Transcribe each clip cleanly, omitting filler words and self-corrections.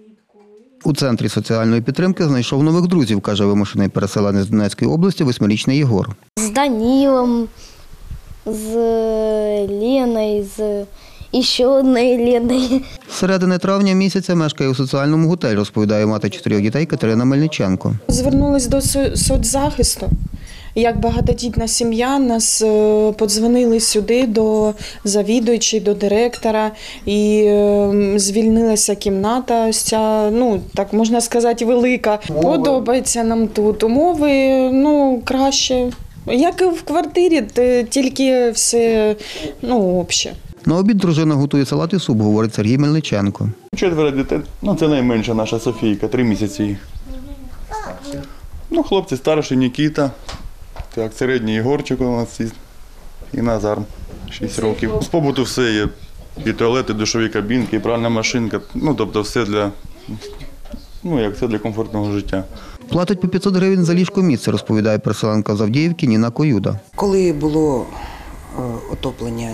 У центрі соціальної підтримки знайшов нових друзів, каже вимушений переселенець з Донецької області 8-річний Єгор. З Данилом, з Леною, з ще однією Леною. З середини травня місяця мешкає у соціальному готелі, розповідає мати 4 дітей Катерина Мельниченко. Звернулись до соцзахисту. Як багатодітна сім'я, нас подзвонили сюди до завідуючої, до директора, і звільнилася кімната, ось ця, так можна сказати, велика. Подобається нам тут. Умови, краще. Як і в квартирі, тільки все, обще. На обід дружина готує салат і суп, говорить Сергій Мельниченко. 4 дітей, це найменша наша Софійка, 3 місяці їй. Хлопці старший Нікіта. Так, середній Ігорчик у нас і Назар, 6 років. З побуту все є, і туалети, і душові кабінки, і пральна машинка, тобто все для комфортного життя. Платить по 500 гривень за ліжко-місце, розповідає переселенка з Авдіївки Ніна Коюда. Коли було отоплення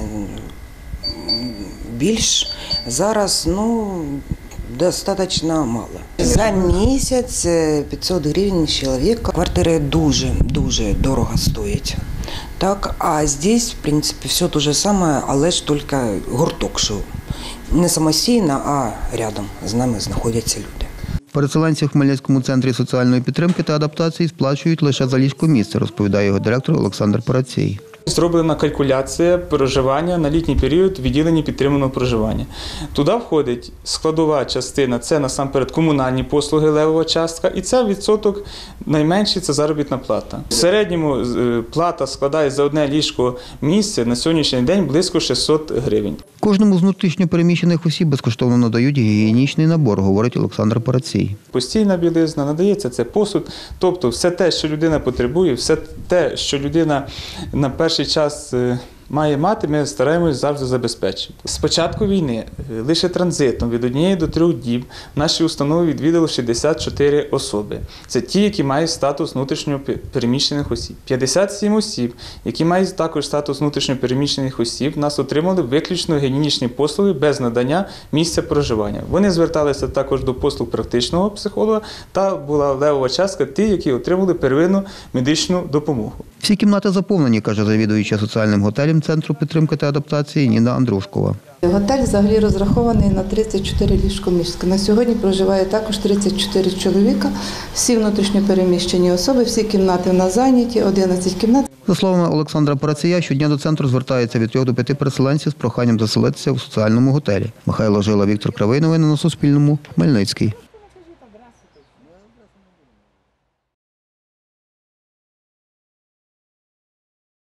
більш, зараз, достатньо мало. За місяць 500 гривень чоловіка. Квартири дуже дорого стоять. Так, а здесь, в принципі, все те ж саме, але ж тільки гурток, що не самостійно, а рядом з нами знаходяться люди. Переселенці в Хмельницькому центрі соціальної підтримки та адаптації сплачують лише за ліжко-місце, розповідає його директор Олександр Парацій. Зроблена калькуляція проживання на літній період в відділенні підтриманого проживання. Туди входить складова частина – це насамперед комунальні послуги, левова частка, і це відсоток найменший – це заробітна плата. В середньому плата складає за одне ліжко місце на сьогоднішній день близько 600 гривень. Кожному з внутрішньо переміщених осіб безкоштовно надають гігієнічний набор, говорить Олександр Парацій. Постійна білизна, надається це посуд, тобто все те, що людина потребує, все те, що людина на перший час має мати, ми стараємось завжди забезпечити. З початку війни лише транзитом від 1 до 3 діб наші установи відвідали 64 особи. Це ті, які мають статус внутрішньо переміщених осіб. 57 осіб, які мають також статус внутрішньо переміщених осіб, нас отримали виключно гігієнічні послуги без надання місця проживання. Вони зверталися також до послуг практичного психолога та була левова частка ті, які отримали первинну медичну допомогу. Всі кімнати заповнені, каже завідуюча соціальним готелем Центру підтримки та адаптації Ніна Андрушкова. Готель взагалі розрахований на 34 ліжко-місця. На сьогодні проживає також 34 чоловіка, всі внутрішньо переміщені особи, всі кімнати в нас зайняті, 11 кімнат. За словами Олександра Парація, щодня до центру звертається від 3 до 5 переселенців з проханням заселитися у соціальному готелі. Михайло Жила, Віктор Кривий. Новини на Суспільному. Хмельницький.